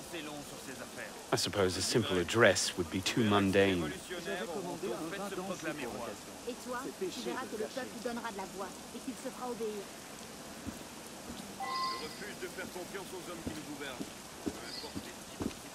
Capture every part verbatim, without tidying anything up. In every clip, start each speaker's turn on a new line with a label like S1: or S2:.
S1: I suppose a simple address would be too mundane.
S2: Et toi, tu verras que le peuple lui donnera de la voix et qu'il se fera obéir.
S3: Je refuse de faire confiance aux hommes qui nous gouvernent. Peu importe les types.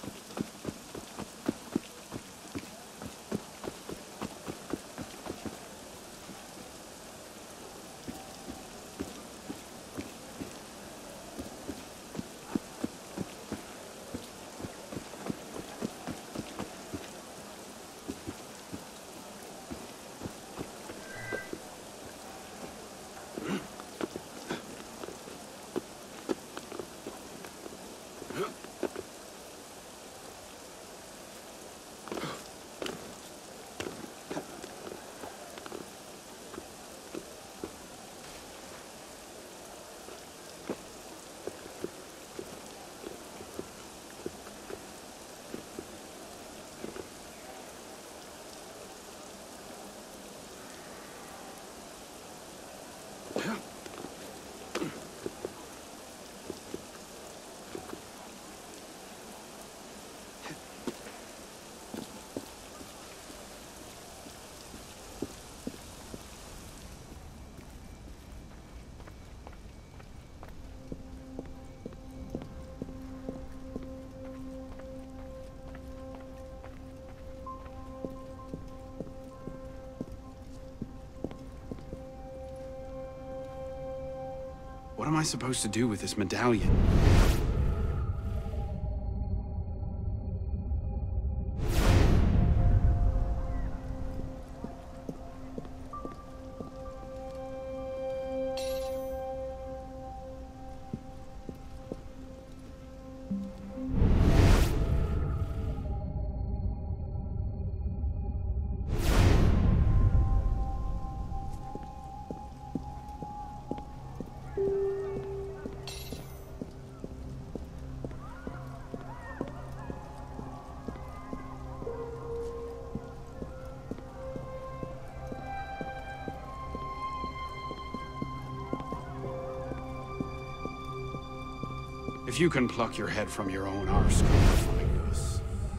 S4: What am I supposed to do with this medallion? If you can pluck your head from your own arse, come find us.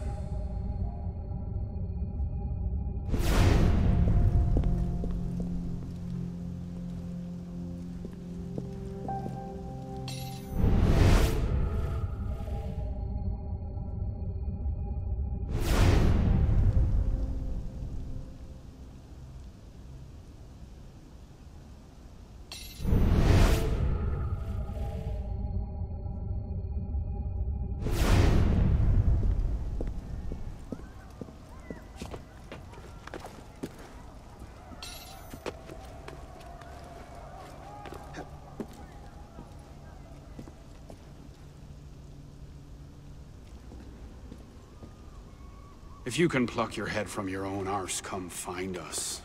S4: If you can pluck your head from your own arse, come find us.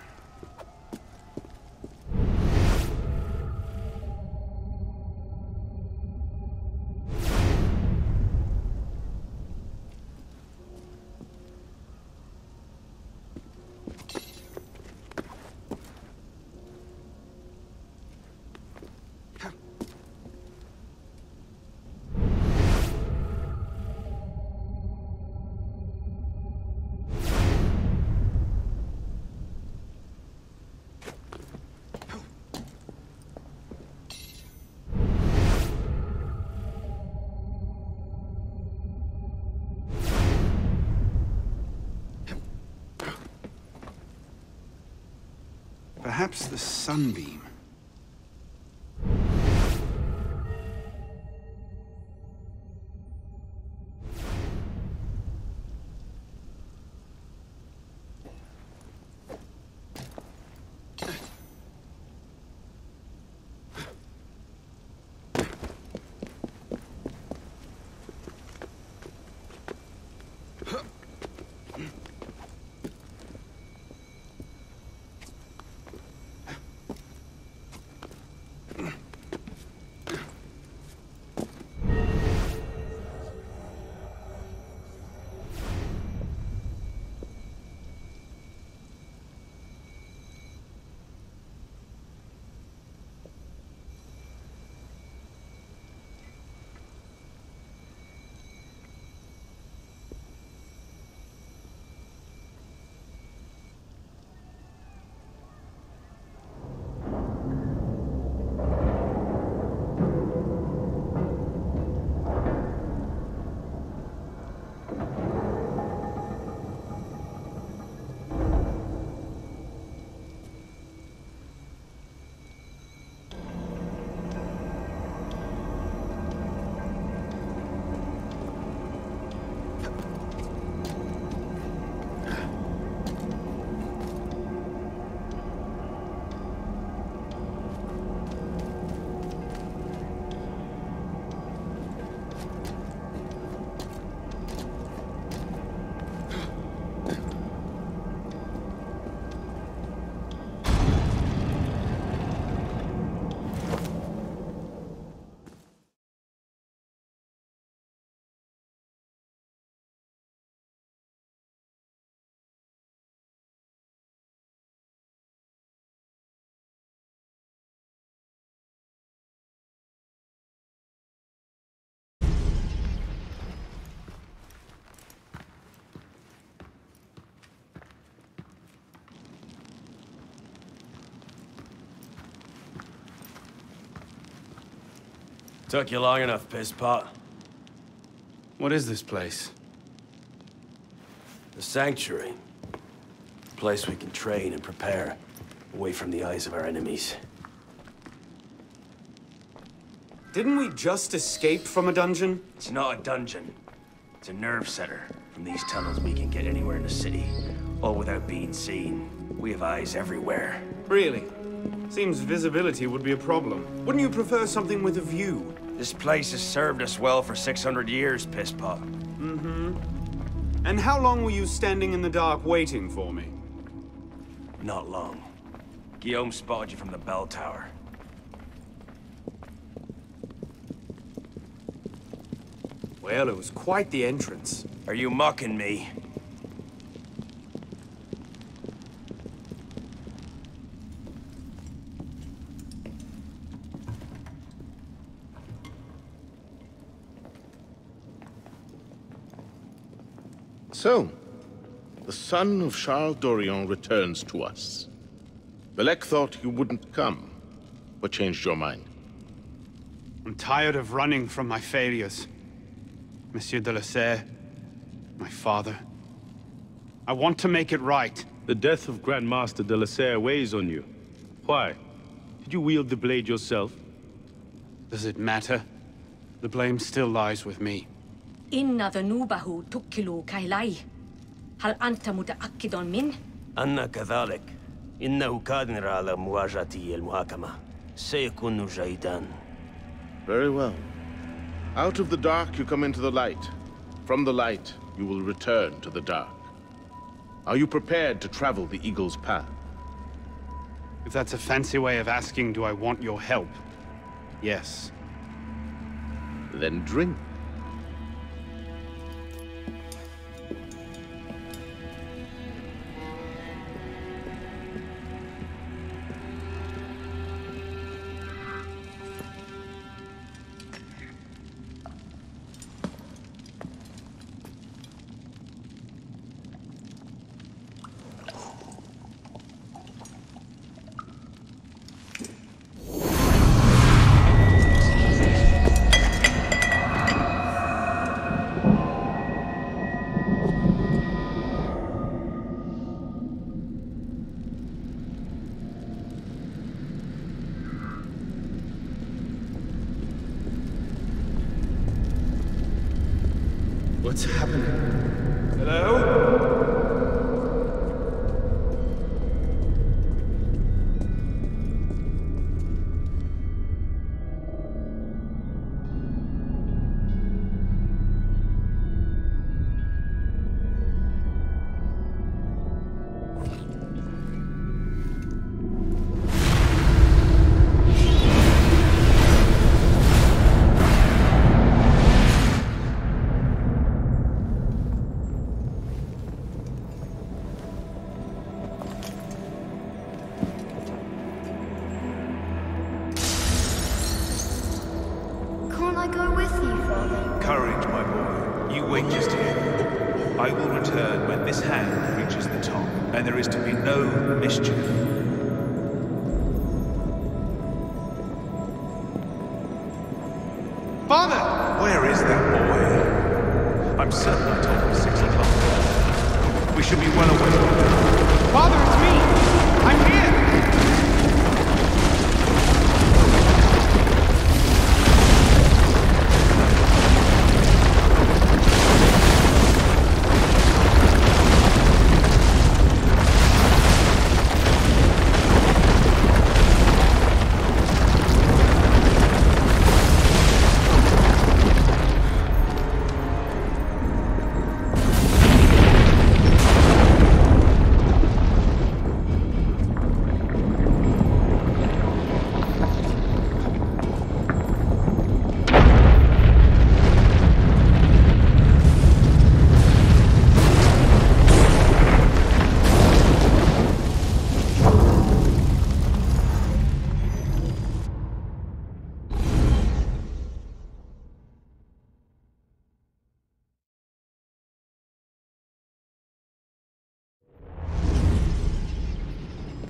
S4: Perhaps the sunbeam.
S3: Took you long enough, piss pot.
S4: What is this place?
S3: The sanctuary. A place we can train and prepare, away from the eyes of our enemies.
S4: Didn't we just escape from a dungeon?
S3: It's not a dungeon. It's a nerve center. From these tunnels we can get anywhere in the city, all without being seen. We have eyes everywhere.
S4: Really? Seems visibility would be a problem. Wouldn't you prefer something with a view?
S3: This place has served us well for six hundred years, piss pot.
S4: Mm-hmm. And how long were you standing in the dark waiting for me?
S3: Not long. Guillaume spotted you from the bell tower.
S4: Well, it was quite the entrance.
S3: Are you mocking me?
S5: So, the son of Charles Dorion returns to us. Belek thought you wouldn't come. What changed your mind?
S4: I'm tired of running from my failures. Monsieur de la Serre, my father. I want to make it right.
S6: The death of Grandmaster de la Serre weighs on you. Why? Did you wield the blade yourself?
S4: Does it matter? The blame still lies with me.
S2: إن ذنوبه تكل كيلي. هل أنت متأكد من؟
S3: أنا كذلك. إنه قادر على مواجهة المحاكمة. سيكون جيدا.
S5: Very well. Out of the dark you come into the light. From the light you will return to the dark. Are you prepared to travel the Eagle's path?
S4: If that's a fancy way of asking, do I want your help? Yes.
S5: Then drink.
S4: What's happening? Hello?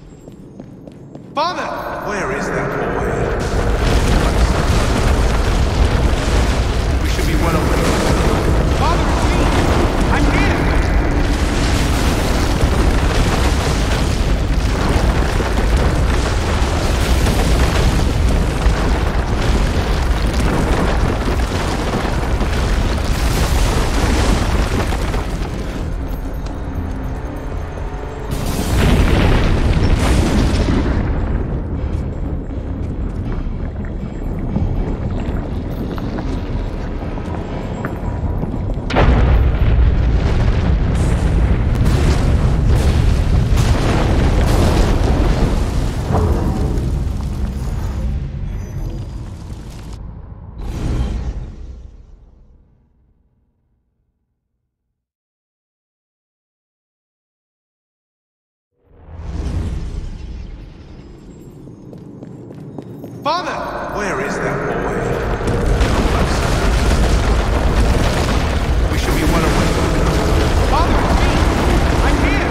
S7: Father! Where is that boy?
S4: Father!
S7: Where is that boy?
S4: We should be well away. Father, it's me! I'm here!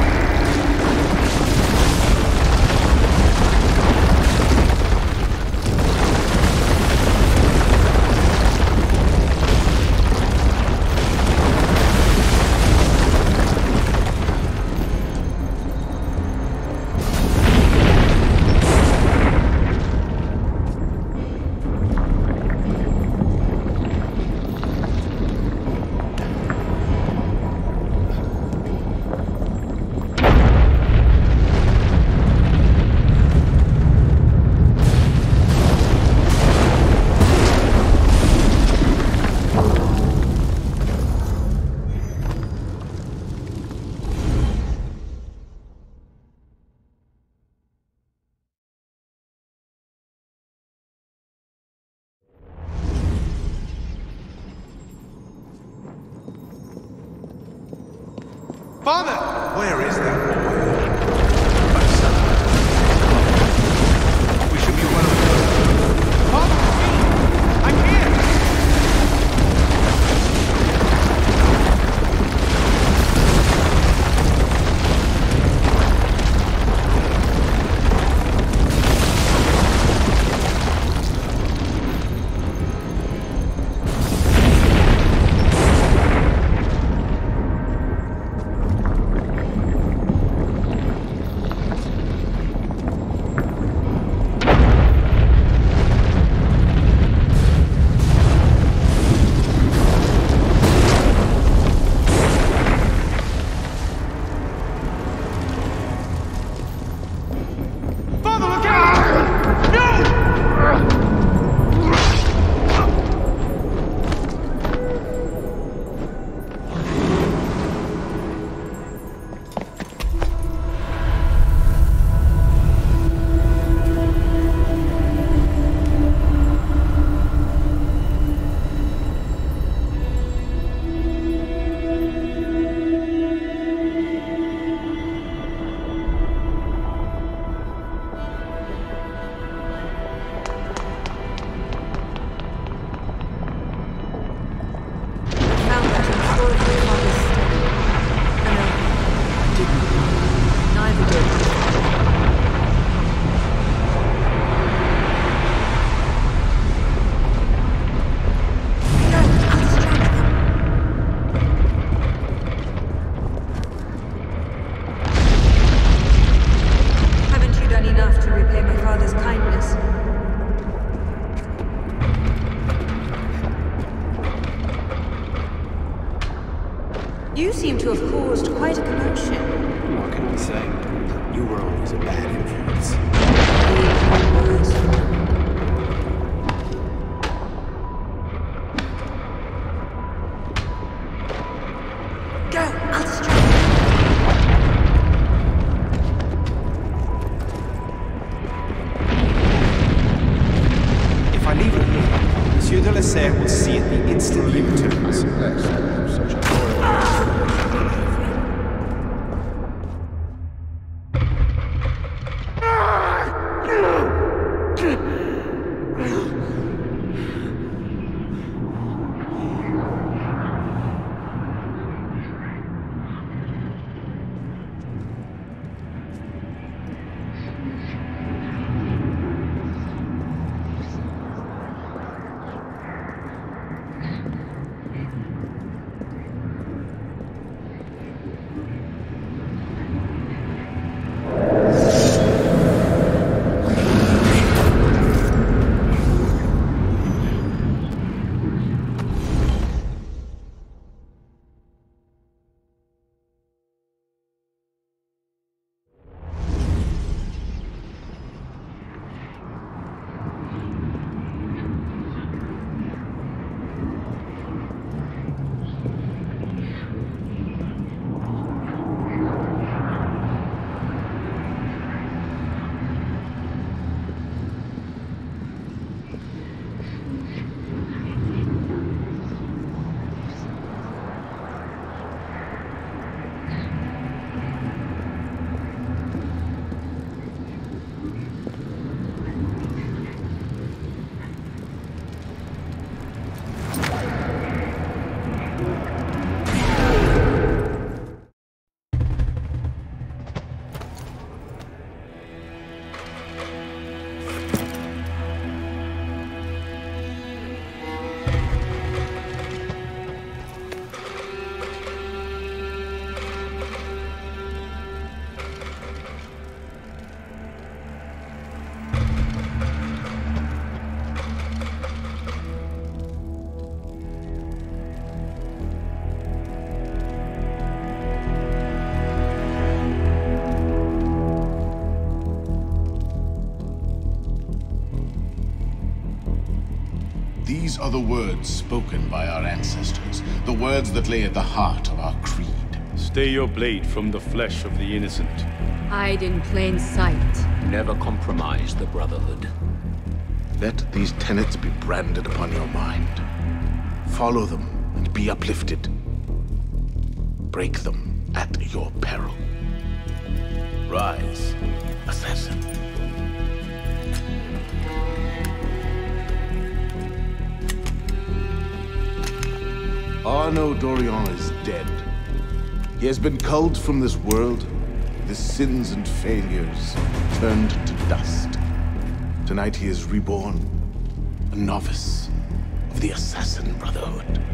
S4: Father!
S7: Where is that boy?
S4: We should be well away. Father, it's me! I'm here!
S8: You seem to have caused quite a commotion.
S1: What can I say? You were always a bad influence.
S8: Go, I'll distract
S1: you. If I leave it here, Monsieur de la Serre will see it the instant he returns.
S5: Such a loyal... These are the words spoken by our ancestors, the words that lay at the heart of our creed.
S6: Stay your blade from the flesh of the innocent.
S2: Hide in plain sight.
S9: Never compromise the Brotherhood.
S5: Let these tenets be branded upon your mind. Follow them and be uplifted. Break them at your peril. Rise, assassin. Arno Dorian is dead. He has been culled from this world, his sins and failures turned to dust. Tonight he is reborn, a novice of the Assassin Brotherhood.